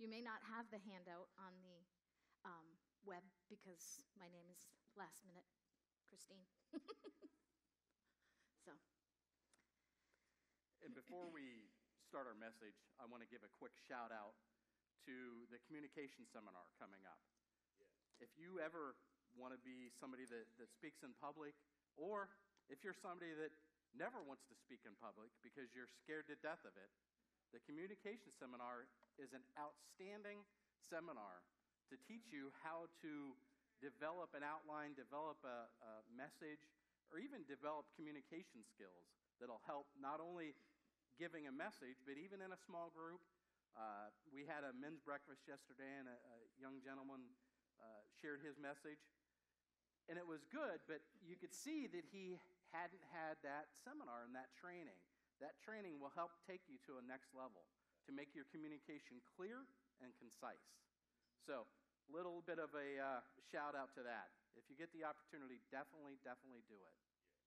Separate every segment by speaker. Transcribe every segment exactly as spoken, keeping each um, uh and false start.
Speaker 1: You may not have the handout on the um, web because my name is last minute Christine. So.
Speaker 2: And before we start our message, I want to give a quick shout out to the communication seminar coming up. If you ever want to be somebody that, that speaks in public, or if you're somebody that never wants to speak in public because you're scared to death of it, the communication seminar is an outstanding seminar to teach you how to develop an outline, develop a, a message, or even develop communication skills that'll help not only giving a message, but even in a small group. Uh, we had a men's breakfast yesterday, and a, a young gentleman uh, shared his message. And it was good, but you could see that he hadn't had that seminar and that training. That training will help take you to a next level to make your communication clear and concise. So, a little bit of a uh, shout out to that. If you get the opportunity, definitely, definitely do it.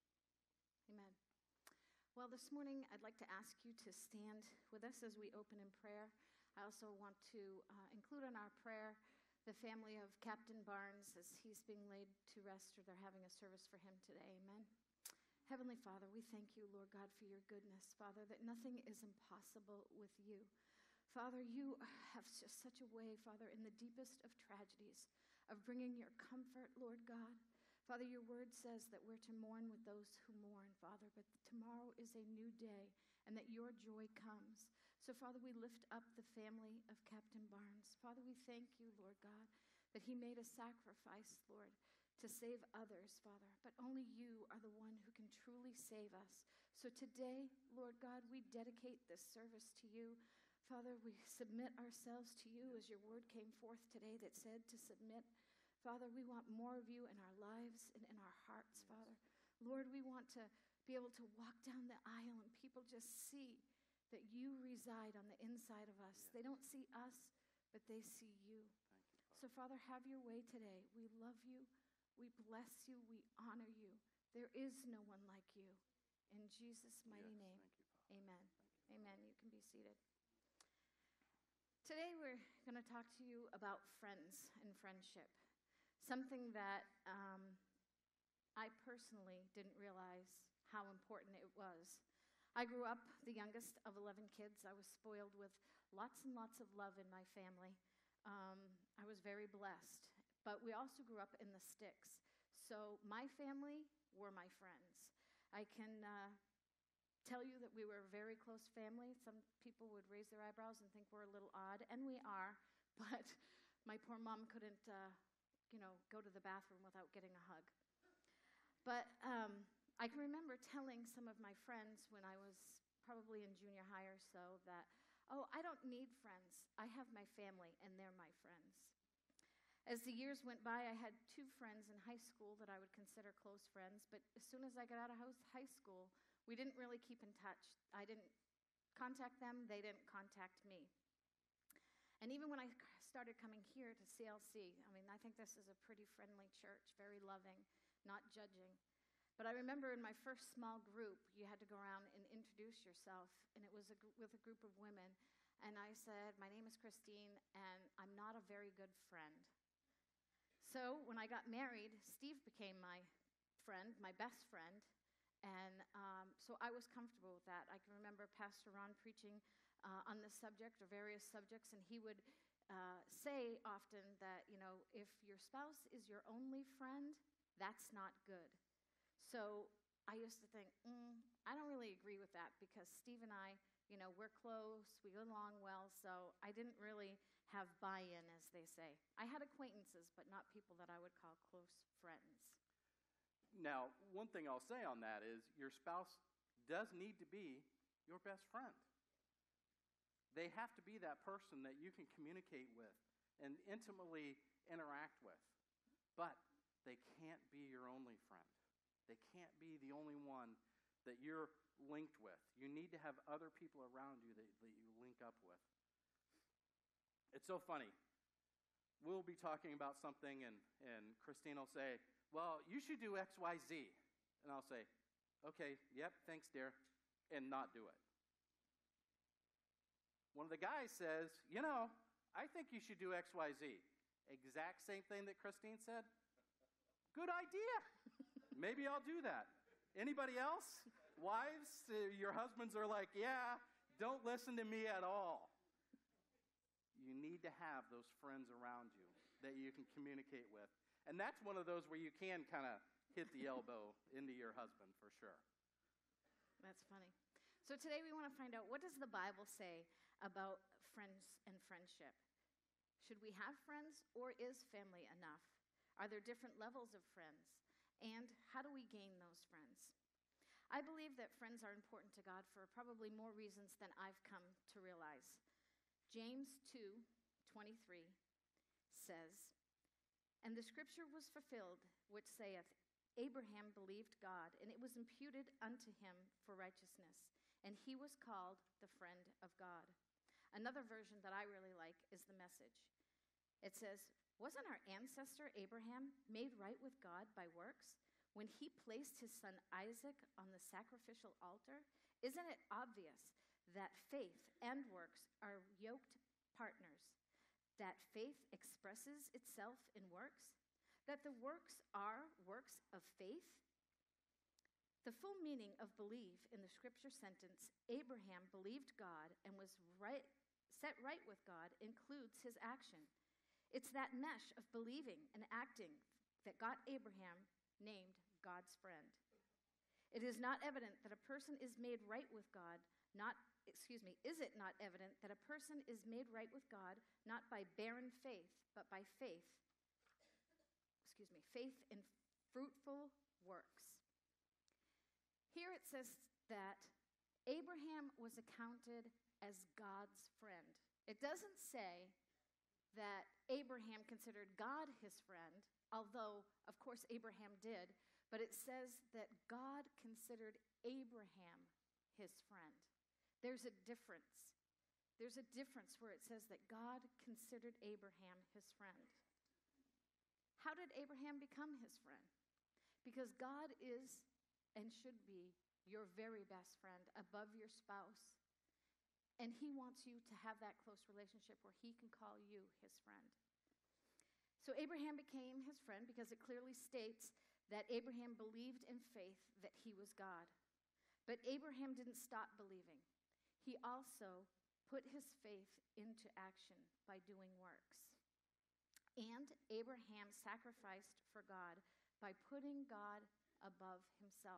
Speaker 1: Amen. Well, this morning I'd like to ask you to stand with us as we open in prayer. I also want to uh, include in our prayer the family of Captain Barnes as he's being laid to rest, or they're having a service for him today. Amen. Heavenly Father, we thank you, Lord God, for your goodness, Father, that nothing is impossible with you. Father, you have just such a way, Father, in the deepest of tragedies, of bringing your comfort, Lord God. Father, your word says that we're to mourn with those who mourn, Father, but tomorrow is a new day and that your joy comes. So, Father, we lift up the family of Captain Barnes. Father, we thank you, Lord God, that he made a sacrifice, Lord, to save others, Father, but only you are the one who can truly save us. So today, Lord God, we dedicate this service to you. Father, we submit ourselves to you as your word came forth today that said to submit. Father, we want more of you in our lives and in our hearts, Father. Lord, we want to be able to walk down the aisle and people just see that you reside on the inside of us. They don't see us, but they see you. So, Father, have your way today. We love you. We bless you. We honor you. There is no one like you. In Jesus' mighty
Speaker 2: Yes,
Speaker 1: name,
Speaker 2: thank you,
Speaker 1: amen. Amen. You can be seated. Today we're going to talk to you about friends and friendship, something that um, I personally didn't realize how important it was. I grew up the youngest of eleven kids. I was spoiled with lots and lots of love in my family. Um, I was very blessed. But we also grew up in the sticks. So my family were my friends. I can uh, tell you that we were a very close family. Some people would raise their eyebrows and think we're a little odd, and we are. But my poor mom couldn't, uh, you know, go to the bathroom without getting a hug. But um, I can remember telling some of my friends when I was probably in junior high or so that, oh, I don't need friends. I have my family, and they're my friends. As the years went by, I had two friends in high school that I would consider close friends, but as soon as I got out of high school, we didn't really keep in touch. I didn't contact them, they didn't contact me. And even when I started coming here to C L C, I mean, I think this is a pretty friendly church, very loving, not judging. But I remember in my first small group, you had to go around and introduce yourself, and it was a gr- with a group of women. And I said, my name is Christine, and I'm not a very good friend. So when I got married, Steve became my friend, my best friend, and um, so I was comfortable with that. I can remember Pastor Ron preaching uh, on this subject or various subjects, and he would uh, say often that, you know, if your spouse is your only friend, that's not good. So I used to think, mm, I don't really agree with that because Steve and I, you know, we're close, we get along well, so I didn't really have buy-in, as they say. I had acquaintances, but not people that I would call close friends.
Speaker 2: Now, one thing I'll say on that is your spouse does need to be your best friend. They have to be that person that you can communicate with and intimately interact with. But they can't be your only friend. They can't be the only one that you're linked with. You need to have other people around you that, that you link up with. It's so funny. We'll be talking about something, and, and Christine will say, well, you should do X, Y, Z. And I'll say, okay, yep, thanks, dear, and not do it. One of the guys says, you know, I think you should do X Y Z. Exact same thing that Christine said. Good idea. Maybe I'll do that. Anybody else? Wives, uh, your husbands are like, yeah, don't listen to me at all. You need to have those friends around you that you can communicate with. And that's one of those where you can kind of hit the elbow into your husband for sure.
Speaker 1: That's funny. So today we want to find out, what does the Bible say about friends and friendship? Should we have friends, or is family enough? Are there different levels of friends? And how do we gain those friends? I believe that friends are important to God for probably more reasons than I've come to realize. James two twenty-three says, "And the scripture was fulfilled, which saith, Abraham believed God, and it was imputed unto him for righteousness, and he was called the friend of God." Another version that I really like is the Message. It says, "Wasn't our ancestor Abraham made right with God by works when he placed his son Isaac on the sacrificial altar? Isn't it obvious that faith and works are yoked partners, that faith expresses itself in works, that the works are works of faith?" The full meaning of believe in the scripture sentence, Abraham believed God and was right, set right with God, includes his action. It's that mesh of believing and acting that got Abraham named God's friend. It is not evident that a person is made right with God, not, excuse me, is it not evident that a person is made right with God not by barren faith, but by faith, excuse me, faith in fruitful works? Here it says that Abraham was accounted as God's friend. It doesn't say that Abraham considered God his friend, although, of course, Abraham did, but it says that God considered Abraham his friend. There's a difference. There's a difference where it says that God considered Abraham his friend. How did Abraham become his friend? Because God is and should be your very best friend, above your spouse. And he wants you to have that close relationship where he can call you his friend. So Abraham became his friend because it clearly states that Abraham believed in faith that he was God. But Abraham didn't stop believing. He also put his faith into action by doing works. And Abraham sacrificed for God by putting God above himself.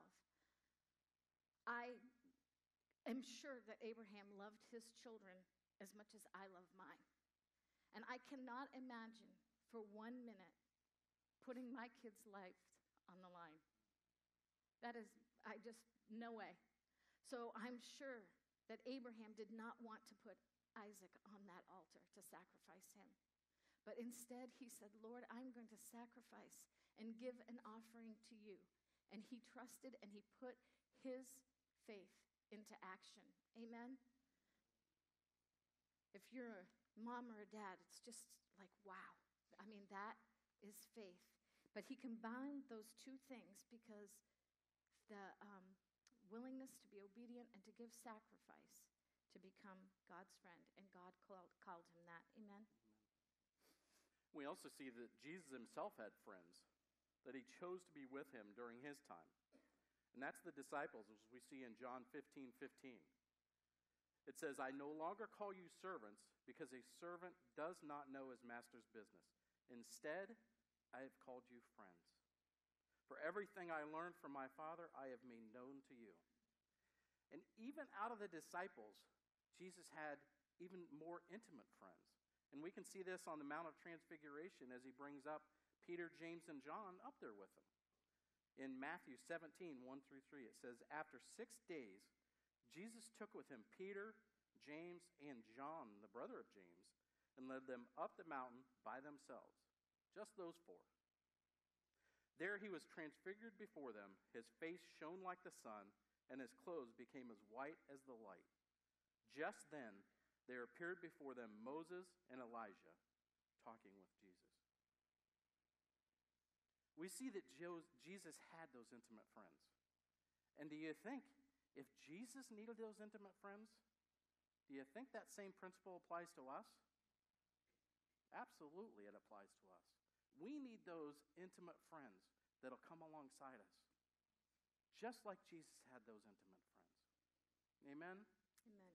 Speaker 1: I am sure that Abraham loved his children as much as I love mine. And I cannot imagine for one minute putting my kids' life on the line. That is, I just, no way. So I'm sure that Abraham did not want to put Isaac on that altar to sacrifice him. But instead he said, Lord, I'm going to sacrifice and give an offering to you. And he trusted and he put his faith into action. Amen? If you're a mom or a dad, it's just like, wow. I mean, that is faith. But he combined those two things because the um, willingness to be obedient and to give sacrifice to become God's friend. And God called, called him that. Amen?
Speaker 2: We also see that Jesus himself had friends, that he chose to be with him during his time. And that's the disciples, as we see in John fifteen fifteen. It says, I no longer call you servants, because a servant does not know his master's business. Instead, I have called you friends. For everything I learned from my Father, I have made known to you. And even out of the disciples, Jesus had even more intimate friends. And we can see this on the Mount of Transfiguration as he brings up Peter, James, and John up there with him. In Matthew seventeen, one through three, it says, after six days, Jesus took with him Peter, James, and John, the brother of James, and led them up the mountain by themselves, just those four. There he was transfigured before them. His face shone like the sun, and his clothes became as white as the light. Just then, there appeared before them Moses and Elijah talking with Jesus. We see that Jesus had those intimate friends. And do you think, if Jesus needed those intimate friends, do you think that same principle applies to us? Absolutely, it applies to us. We need those intimate friends that'll come alongside us, just like Jesus had those intimate friends. Amen?
Speaker 1: Amen.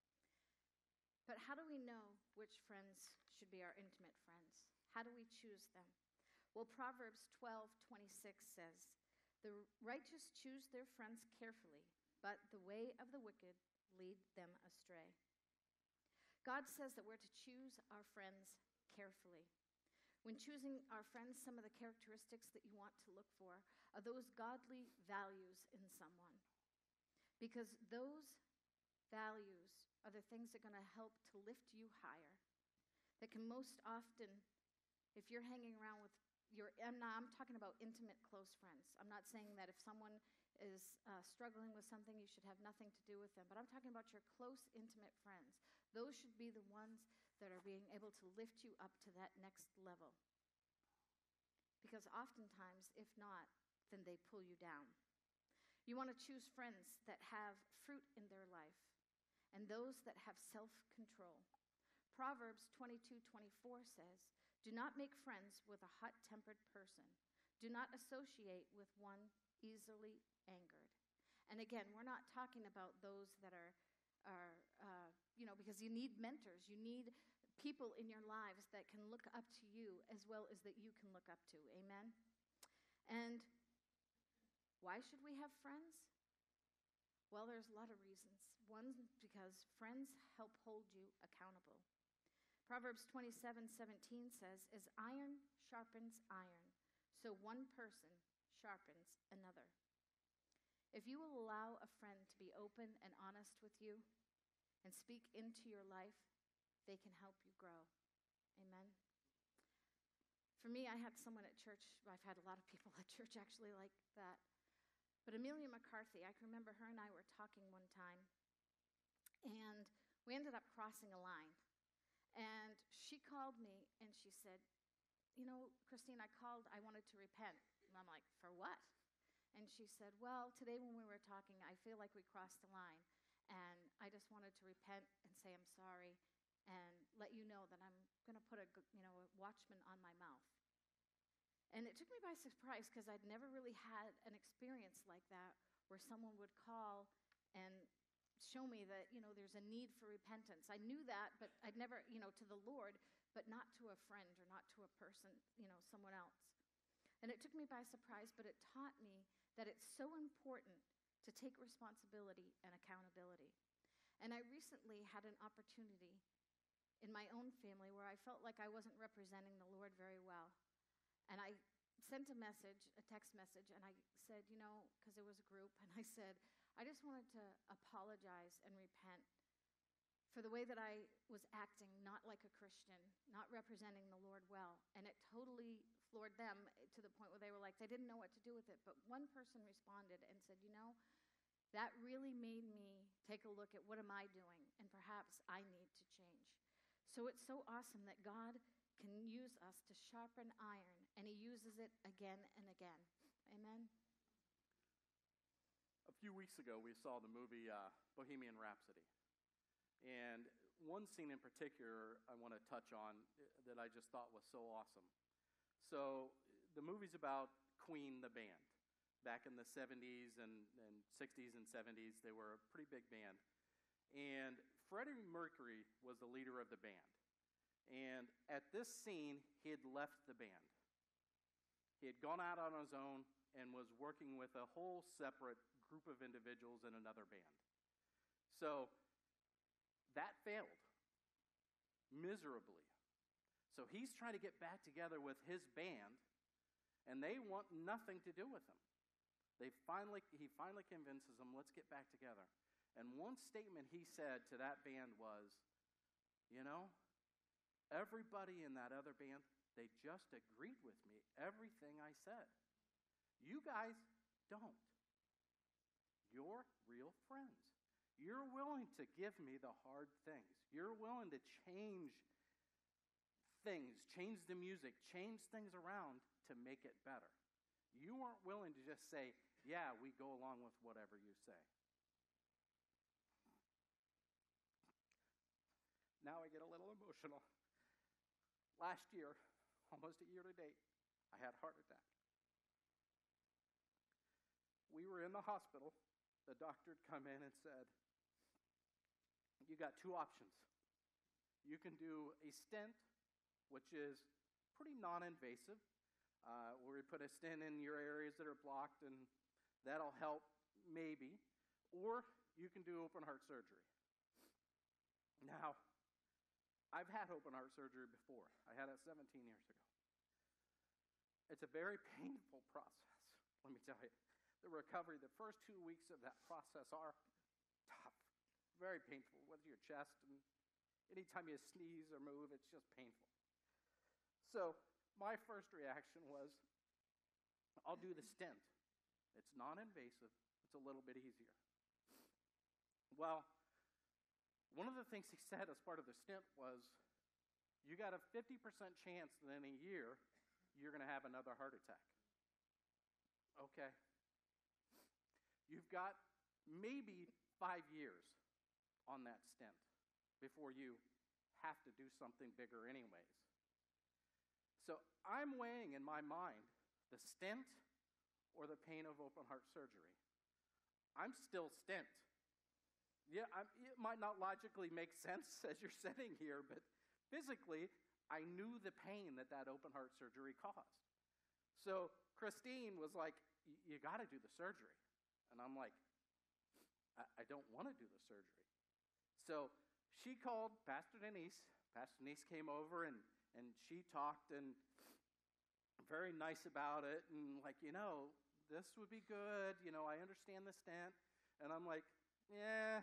Speaker 1: But how do we know which friends should be our intimate friends? How do we choose them? Well, Proverbs twelve twenty-six says, "The righteous choose their friends carefully, but the way of the wicked lead them astray." God says that we're to choose our friends carefully. When choosing our friends, some of the characteristics that you want to look for are those godly values in someone. Because those values are the things that are going to help to lift you higher. That can most often, if you're hanging around with your, I'm, not, I'm talking about intimate, close friends. I'm not saying that if someone is uh, struggling with something, you should have nothing to do with them. But I'm talking about your close, intimate friends. Those should be the ones that are being able to lift you up to that next level. Because oftentimes, if not, then they pull you down. You want to choose friends that have fruit in their life and those that have self-control. Proverbs twenty-two twenty-four says, "Do not make friends with a hot-tempered person. Do not associate with one easily angered." And again, we're not talking about those that are, are uh, you know, because you need mentors. You need people in your lives that can look up to you as well as that you can look up to. Amen? And why should we have friends? Well, there's a lot of reasons. One, because friends help hold you accountable. Proverbs twenty-seven seventeen says, "As iron sharpens iron, so one person sharpens another." If you will allow a friend to be open and honest with you and speak into your life, they can help you grow. Amen? For me, I had someone at church, I've had a lot of people at church actually like that. But Amelia McCarthy, I can remember her and I were talking one time, and we ended up crossing a line. And she called me, and she said, "You know, Christine, I called, I wanted to repent." And I'm like, "For what?" And she said, "Well, today when we were talking, I feel like we crossed the line, and I just wanted to repent and say I'm sorry and let you know that I'm going to put a, you know, a watchman on my mouth." And it took me by surprise because I'd never really had an experience like that where someone would call and show me that, you know, there's a need for repentance. I knew that, but I'd never, you know, to the Lord, but not to a friend or not to a person, you know, someone else. And it took me by surprise, but it taught me that it's so important to take responsibility and accountability. And I recently had an opportunity in my own family where I felt like I wasn't representing the Lord very well. And I sent a message, a text message, and I said, you know, because it was a group, and I said, I just wanted to apologize and repent for the way that I was acting, not like a Christian, not representing the Lord well. And it totally floored them to the point where they were like, they didn't know what to do with it. But one person responded and said, you know, that really made me take a look at what am I doing, and perhaps I need to change. So it's so awesome that God can use us to sharpen iron, and he uses it again and again. Amen?
Speaker 2: A few weeks ago, we saw the movie uh, Bohemian Rhapsody. And one scene in particular I want to touch on that I just thought was so awesome. So the movie's about Queen, the band. Back in the seventies and, and sixties and seventies, they were a pretty big band. And Freddie Mercury was the leader of the band. And at this scene, he had left the band. He had gone out on his own and was working with a whole separate group of individuals in another band. So that failed miserably. So he's trying to get back together with his band, and they want nothing to do with him. They finally, he finally convinces them, let's get back together. And one statement he said to that band was, you know, everybody in that other band, they just agreed with me, everything I said. You guys don't. You're real friends. You're willing to give me the hard things. You're willing to change things, change the music, change things around to make it better. You aren't willing to just say, yeah, we go along with whatever you say. Now I get a little emotional. Last year, almost a year to date, I had a heart attack. We were in the hospital. The doctor had come in and said, you got two options. You can do a stent, which is pretty non-invasive, uh, where we put a stent in your areas that are blocked, and that'll help maybe. Or you can do open heart surgery. Now, I've had open heart surgery before. I had it seventeen years ago. It's a very painful process, let me tell you. The recovery, the first two weeks of that process are tough, very painful with your chest, and anytime you sneeze or move, it's just painful. So my first reaction was, I'll do the stent. It's non-invasive. It's a little bit easier. Well, one of the things he said as part of the stent was, you got a fifty percent chance that in a year, you're going to have another heart attack. Okay. You've got maybe five years on that stent before you have to do something bigger anyways. So I'm weighing in my mind the stent or the pain of open heart surgery. I'm still stent. Yeah, I'm, it might not logically make sense as you're sitting here, but physically, I knew the pain that that open heart surgery caused. So Christine was like, you got to do the surgery. And I'm like, I, I don't want to do the surgery. So she called Pastor Denise. Pastor Denise came over, and, and she talked and very nice about it. And like, you know, this would be good. You know, I understand the stent. And I'm like, yeah,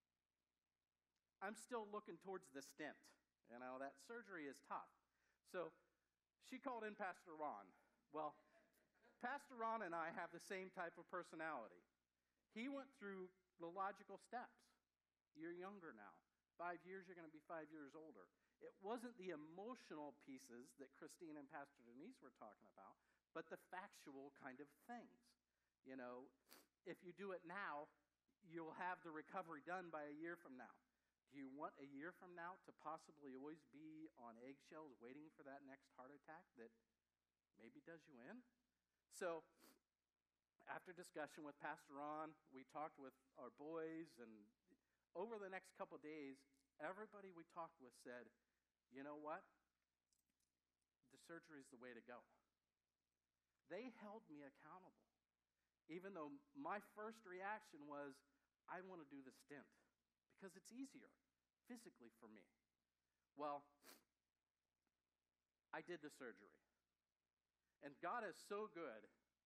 Speaker 2: I'm still looking towards the stent. You know, that surgery is tough. So she called in Pastor Ron. Well, Pastor Ron and I have the same type of personality. He went through the logical steps. You're younger now. Five years, you're going to be five years older. It wasn't the emotional pieces that Christine and Pastor Denise were talking about, but the factual kind of things. You know, if you do it now, you'll have the recovery done by a year from now. Do you want a year from now to possibly always be on eggshells waiting for that next heart attack that maybe does you in? So after discussion with Pastor Ron, we talked with our boys, and over the next couple of days, everybody we talked with said, you know what? The surgery is the way to go. They held me accountable, even though my first reaction was, I want to do the stent because it's easier physically for me. Well, I did the surgery. And God is so good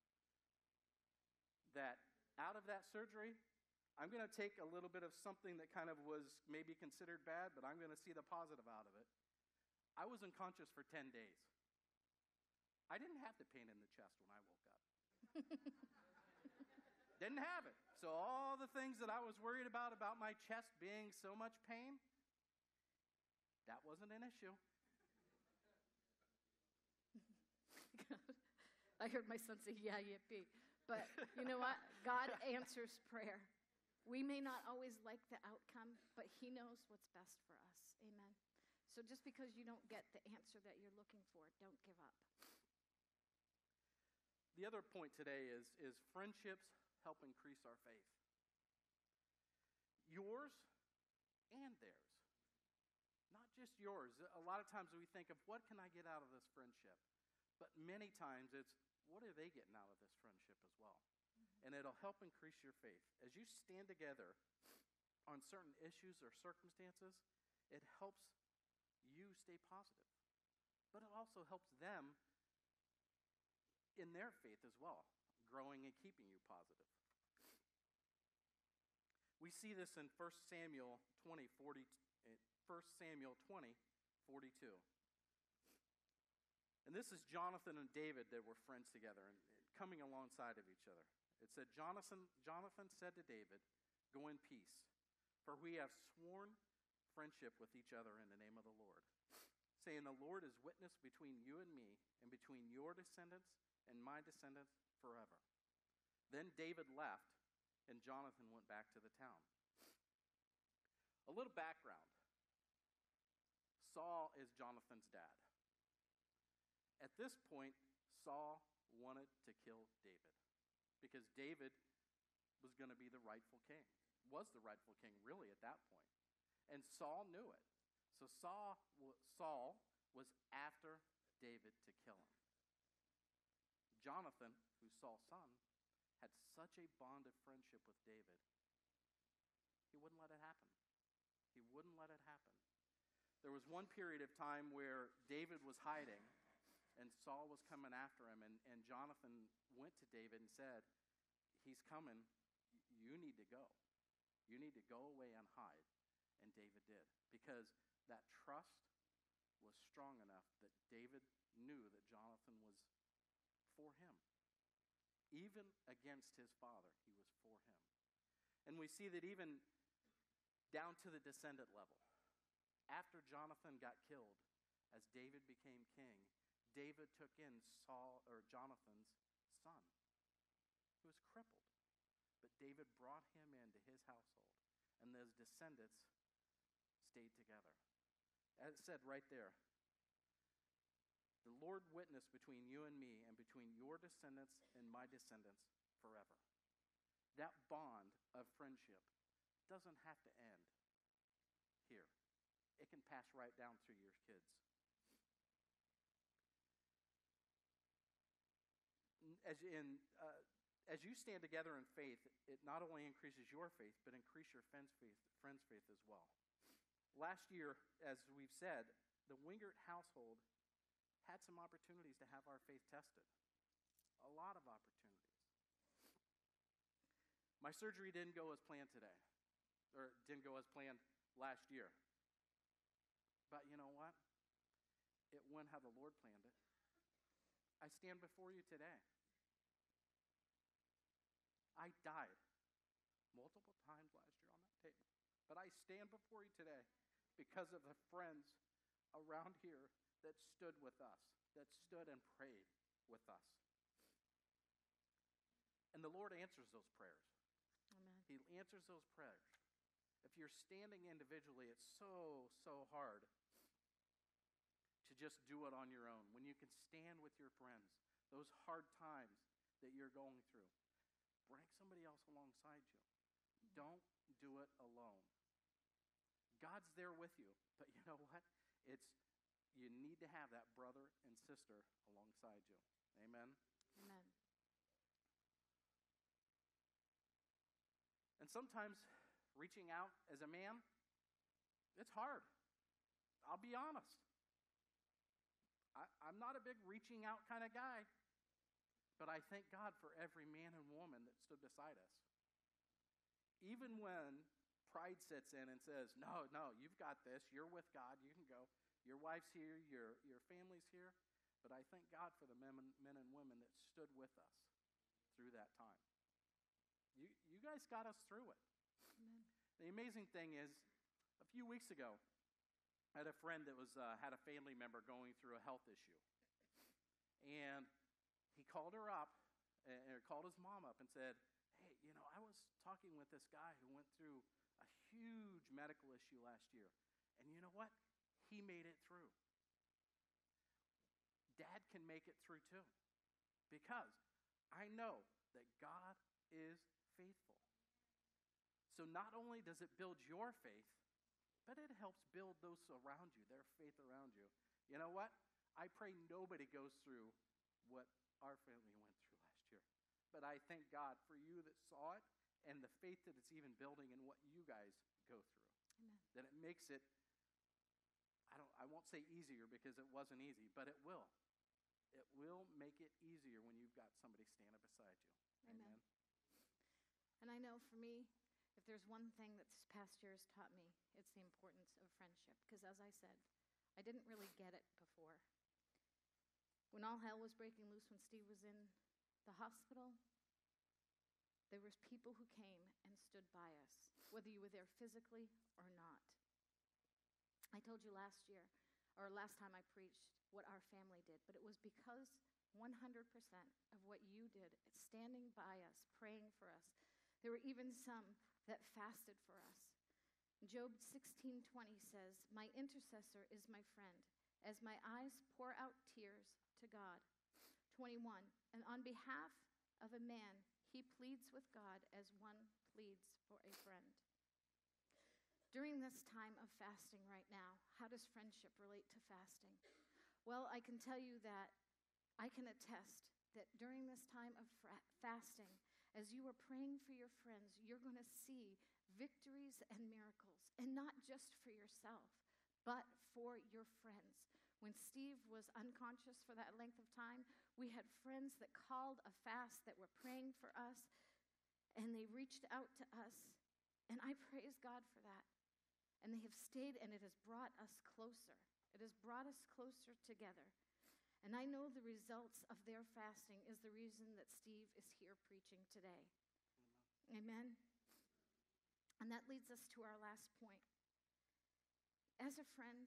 Speaker 2: that out of that surgery, I'm going to take a little bit of something that kind of was maybe considered bad, but I'm going to see the positive out of it. I was unconscious for ten days. I didn't have the pain in the chest when I woke up. Didn't have it. So all the things that I was worried about, about my chest being so much pain, that wasn't an issue.
Speaker 1: I heard my son say, yeah, yippee. But you know what? God answers prayer. We may not always like the outcome, but he knows what's best for us. Amen. So just because you don't get the answer that you're looking for, don't give up.
Speaker 2: The other point today is, is friendships help increase our faith. Yours and theirs. Not just yours. A lot of times we think of, what can I get out of this friendship? But many times it's, what are they getting out of this friendship as well? Mm-hmm. And it'll help increase your faith. As you stand together on certain issues or circumstances, it helps you stay positive. But it also helps them in their faith as well, growing and keeping you positive. We see this in First Samuel twenty, forty, First Samuel twenty, forty-two. And this is Jonathan and David that were friends together and coming alongside of each other. It said, Jonathan, Jonathan said to David, go in peace, for we have sworn friendship with each other in the name of the Lord, saying, the Lord is witness between you and me and between your descendants and my descendants forever. Then David left, and Jonathan went back to the town. A little background. Saul is Jonathan's dad. At this point, Saul wanted to kill David because David was going to be the rightful king, was the rightful king really at that point. And Saul knew it. So Saul, Saul was after David to kill him. Jonathan, who's Saul's son, had such a bond of friendship with David, he wouldn't let it happen. He wouldn't let it happen. There was one period of time where David was hiding, and Saul was coming after him, and, and Jonathan went to David and said, he's coming, you need to go. You need to go away and hide. And David did, because that trust was strong enough that David knew that Jonathan was for him. Even against his father, he was for him. And we see that even down to the descendant level. After Jonathan got killed, as David became king, David took in Saul or Jonathan's son, who was crippled. But David brought him into his household, and those descendants stayed together. As it said right there, the Lord witness between you and me and between your descendants and my descendants forever. That bond of friendship doesn't have to end here. It can pass right down through your kids. As in, uh, as you stand together in faith, it not only increases your faith, but increase your friend's faith, friend's faith as well. Last year, as we've said, the Wingert household had some opportunities to have our faith tested. A lot of opportunities. My surgery didn't go as planned today, or didn't go as planned last year. But you know what? It went how the Lord planned it. I stand before you today. I died multiple times last year on that table. But I stand before you today because of the friends around here that stood with us, that stood and prayed with us. And the Lord answers those prayers.
Speaker 1: Amen.
Speaker 2: He answers those prayers. If you're standing individually, it's so, so hard to just do it on your own. When you can stand with your friends, those hard times that you're going through, bring somebody else alongside you. Don't do it alone. God's there with you, but you know what? It's you need to have that brother and sister alongside you. Amen?
Speaker 1: Amen.
Speaker 2: And sometimes reaching out as a man, it's hard. I'll be honest. I, I'm not a big reaching out kind of guy, but I thank God for every man and woman that stood beside us. Even when pride sets in and says, no, no, you've got this, you're with God, you can go. Your wife's here, your, your family's here. But I thank God for the men, men and women that stood with us through that time. You, you guys got us through it.
Speaker 1: Amen.
Speaker 2: The amazing thing is, a few weeks ago, I had a friend that was uh, had a family member going through a health issue. And he called her up, or called his mom up and said, hey, you know, I was talking with this guy who went through a huge medical issue last year. And you know what? He made it through. Dad can make it through too. Because I know that God is faithful. So not only does it build your faith, but it helps build those around you, their faith around you. You know what? I pray nobody goes through what our family went through last year. But I thank God for you that saw it and the faith that it's even building in what you guys go through.
Speaker 1: Amen.
Speaker 2: That it makes it, I don't I won't say easier because it wasn't easy, but it will. It will make it easier when you've got somebody standing beside you.
Speaker 1: Amen. And I know for me, if there's one thing that this past year has taught me, it's the importance of friendship. Because as I said, I didn't really get it before. When all hell was breaking loose, when Steve was in the hospital, there was people who came and stood by us, whether you were there physically or not. I told you last year, or last time I preached, what our family did, but it was because one hundred percent of what you did, standing by us, praying for us. There were even some that fasted for us. Job sixteen twenty says, my intercessor is my friend. As my eyes pour out tears to God. twenty-one, and on behalf of a man, he pleads with God as one pleads for a friend. During this time of fasting right now, how does friendship relate to fasting? Well, I can tell you that I can attest that during this time of fra- fasting, as you are praying for your friends, you're going to see victories and miracles, and not just for yourself, but for your friends. When Steve was unconscious for that length of time, we had friends that called a fast, that were praying for us, and they reached out to us, and I praise God for that. And they have stayed, and it has brought us closer. It has brought us closer together. And I know the results of their fasting is the reason that Steve is here preaching today. Amen. And that leads us to our last point. As a friend,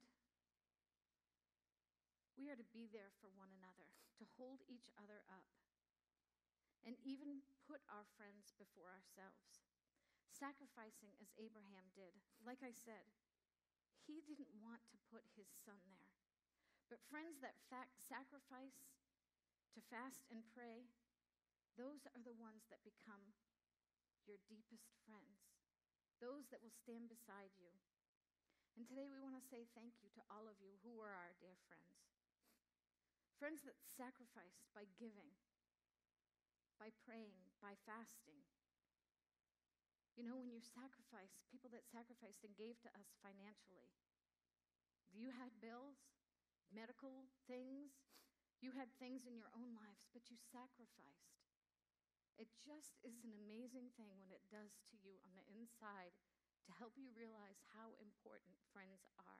Speaker 1: we are to be there for one another, to hold each other up, and even put our friends before ourselves. Sacrificing as Abraham did. Like I said, he didn't want to put his son there. But friends that fa- sacrifice to fast and pray, those are the ones that become your deepest friends, those that will stand beside you. And today we want to say thank you to all of you who are our dear friends. Friends that sacrificed by giving, by praying, by fasting. You know, when you sacrifice, people that sacrificed and gave to us financially, you had bills, medical things, you had things in your own lives, but you sacrificed. It just is an amazing thing when it does to you on the inside to help you realize how important friends are.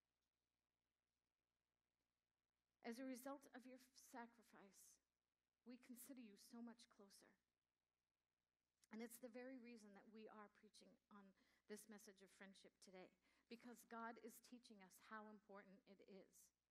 Speaker 1: As a result of your sacrifice, we consider you so much closer. And it's the very reason that we are preaching on this message of friendship today, because God is teaching us how important it is.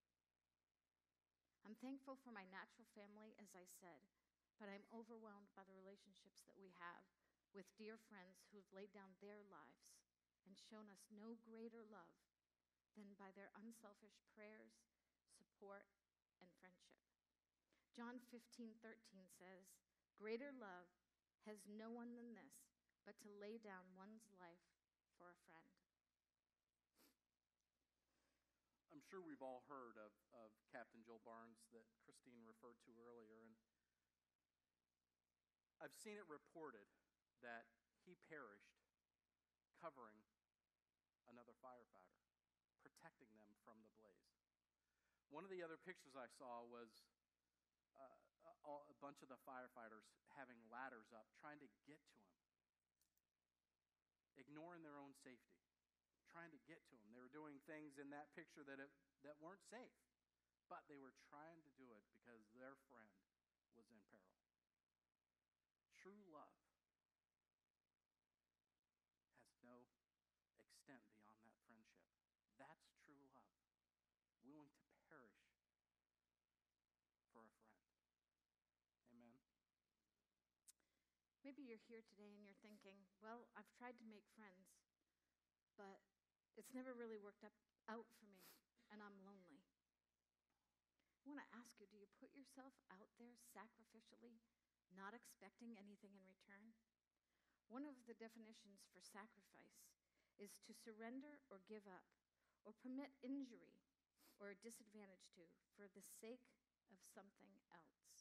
Speaker 1: I'm thankful for my natural family, as I said, but I'm overwhelmed by the relationships that we have with dear friends who've laid down their lives and shown us no greater love than by their unselfish prayers, support, and friendship. John fifteen thirteen says, "Greater love has no one than this, but to lay down one's life for a friend."
Speaker 2: I'm sure we've all heard of, of Captain Joel Barnes that Christine referred to earlier, and I've seen it reported that he perished covering another firefighter, protecting them from the blaze. One of the other pictures I saw was uh, a, a bunch of the firefighters having ladders up, trying to get to him, ignoring their own safety, trying to get to him. They were doing things in that picture that, it, that weren't safe, but they were trying to do it because their friend was in peril. True love has no extent beyond that friendship. That's true love, willing to perish for a friend. Amen.
Speaker 1: Maybe you're here today and you're thinking, well, I've tried to make friends, but it's never really worked up, out for me, and I'm lonely. I want to ask you, do you put yourself out there sacrificially, not expecting anything in return? One of the definitions for sacrifice is to surrender or give up, or permit injury or disadvantage to for the sake of something else.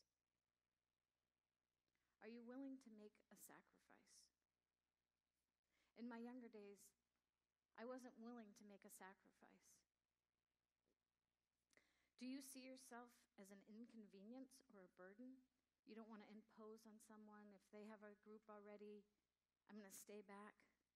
Speaker 1: Are you willing to make a sacrifice? In my younger days, I wasn't willing to make a sacrifice. Do you see yourself as an inconvenience or a burden? You don't want to impose on someone. If they have a group already, I'm going to stay back.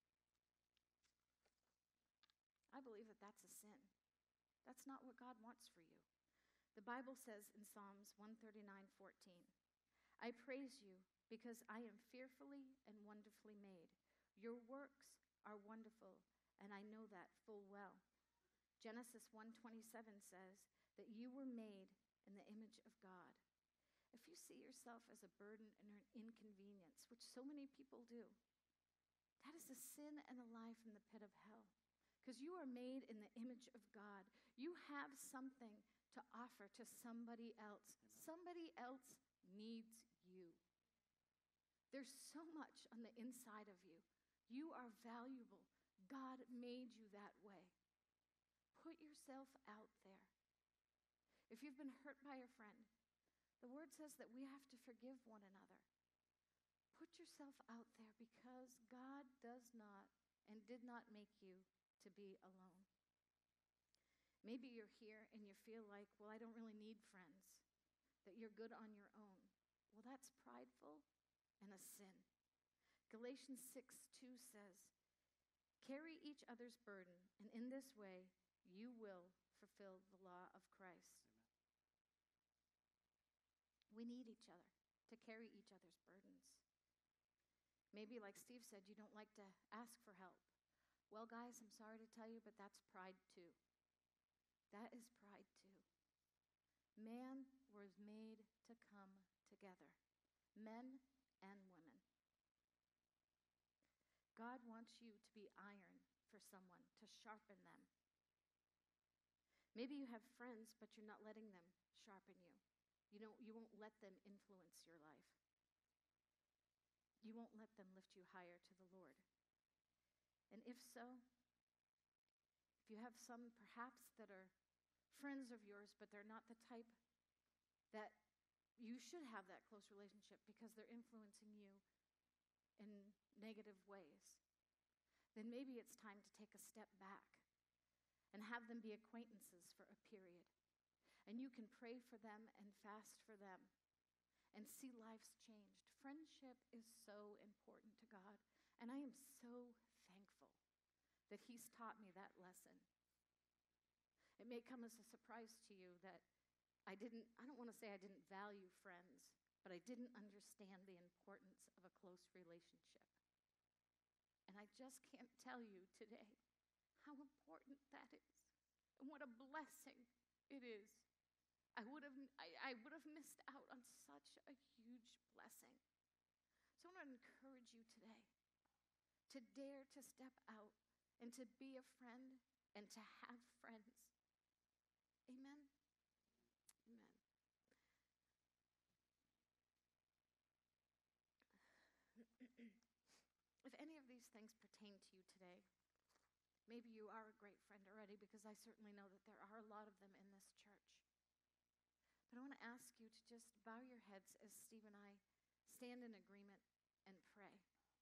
Speaker 1: I believe that that's a sin. That's not what God wants for you. The Bible says in Psalms one thirty-nine fourteen, "I praise you because I am fearfully and wonderfully made. Your works are wonderful, and I know that full well." Genesis one twenty-seven says that you were made in the image of God. If you see yourself as a burden and an inconvenience, which so many people do, that is a sin and a lie from the pit of hell. Because you are made in the image of God. You have something to offer to somebody else.
Speaker 2: Amen.
Speaker 1: Somebody else needs you. There's so much on the inside of you. You are valuable. God made you that way. Put yourself out there. If you've been hurt by a friend, the word says that we have to forgive one another. Put yourself out there because God does not and did not make you to be alone. Maybe you're here and you feel like, well, I don't really need friends, that you're good on your own. Well, that's prideful and a sin. Galatians six two says, carry each other's burden, and in this way you will fulfill the law of Christ. Amen. We need each other to carry each other's burdens. Maybe, like Steve said, you don't like to ask for help. Well, guys, I'm sorry to tell you, but that's pride too. That is pride too. Man was made to come together, men and women. God wants you to be iron for someone, to sharpen them. Maybe you have friends, but you're not letting them sharpen you. You don't, you won't let them influence your life. You won't let them lift you higher to the Lord. And if so, if you have some perhaps that are friends of yours, but they're not the type that you should have that close relationship because they're influencing you in negative ways, then maybe it's time to take a step back and have them be acquaintances for a period. And you can pray for them and fast for them and see lives changed. Friendship is so important to God, and I am so thankful that He's taught me that lesson. It may come as a surprise to you that I didn't, I don't want to say I didn't value friends, but I didn't understand the importance of a close relationship. And I just can't tell you today how important that is and what a blessing it is. I would have I, I would have missed out on such a huge blessing. So I want to encourage you today to dare to step out and to be a friend and to have friends. Amen? Amen. If any of these things pertain to you today, maybe you are a great friend already, because I certainly know that there are a lot of them in this church. But I want to ask you to just bow your heads as Steve and I stand in agreement and pray.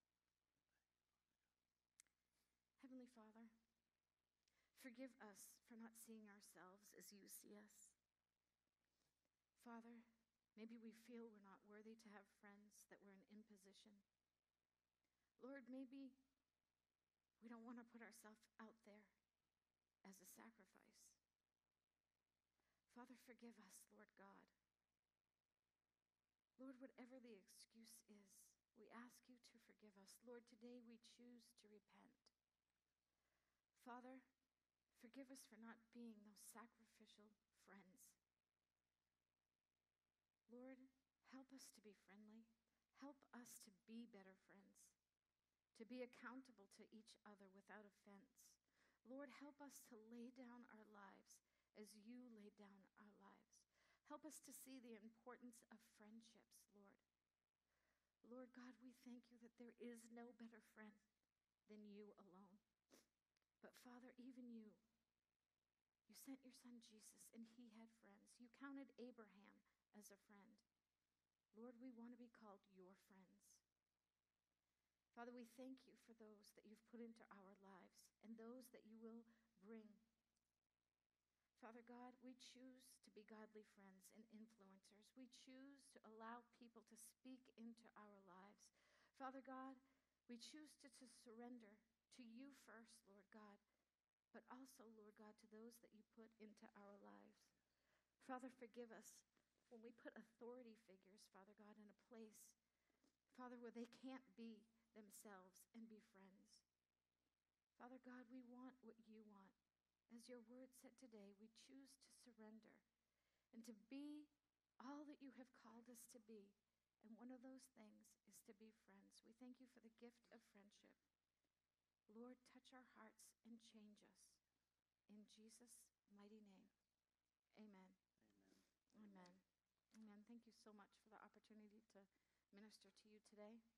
Speaker 1: Heavenly Father, forgive us for not seeing ourselves as you see us. Father, maybe we feel we're not worthy to have friends, that we're an imposition. Lord, maybe we don't want to put ourselves out there as a sacrifice. Father, forgive us, Lord God. Lord, whatever the excuse is, we ask you to forgive us. Lord, today we choose to repent. Father, forgive us for not being those sacrificial friends. Lord, help us to be friendly. Help us to be better friends, to be accountable to each other without offense. Lord, help us to lay down our lives as you laid down our lives. Help us to see the importance of friendships, Lord. Lord God, we thank you that there is no better friend than you alone. But Father, even you, you sent your son Jesus, and he had friends. You counted Abraham as a friend. Lord, we want to be called your friends. Father, we thank you for those that you've put into our lives and those that you will bring. Father God, we choose to be godly friends and influencers. We choose to allow people to speak into our lives. Father God, we choose to, to surrender to you first, Lord God, but also, Lord God, to those that you put into our lives. Father, forgive us when we put authority figures, Father God, in a place, Father, where they can't be themselves and be friends. Father God, we want what you want. As your word said today, we choose to surrender and to be all that you have called us to be. And one of those things is to be friends. We thank you for the gift of friendship. Lord, touch our hearts and change us. In Jesus' mighty name, amen. thank you so much for the opportunity to minister to you today.